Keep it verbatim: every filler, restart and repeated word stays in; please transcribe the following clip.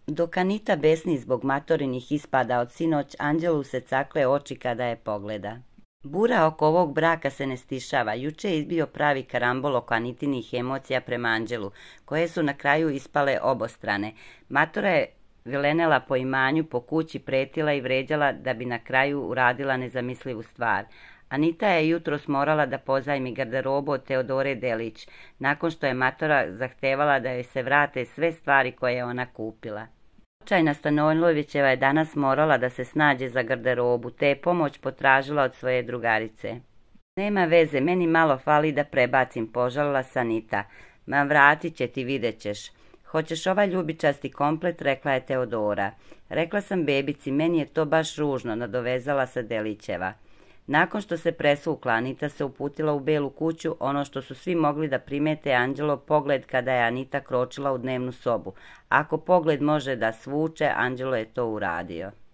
Dok Anita besni zbog matorinih ispada od sinoć, Anđelu se cakle oči kada je pogleda. Bura oko ovog braka se ne stišava. Juče je izbio pravi karambol oko Anitinih emocija prema Anđelu, koje su na kraju ispale obostrane. Matora je vilenela po imanju, po kući, pretila i vređala da bi na kraju uradila nezamislivu stvar. Anita je jutros morala da pozajmi garderobu od Teodore Delić, nakon što je matora zahtevala da joj se vrate sve stvari koje je ona kupila. Očajna Stanojlovićeva je danas morala da se snađe za garderobu, te je pomoć potražila od svoje drugarice. Nema veze, meni malo fali da prebacim, požalila se Anita. Ma vratit će ti, vidjet ćeš. Hoćeš ovaj ljubičasti komplet, rekla je Teodora. Rekla sam bebici, meni je to baš ružno, nadovezala se Delićeva. Nakon što se presvukla, Anita se uputila u Belu kuću, ono što su svi mogli da primete Anđelov pogled kada je Anita kročila u dnevnu sobu. Ako pogled može da svuče, Anđelo je to uradio.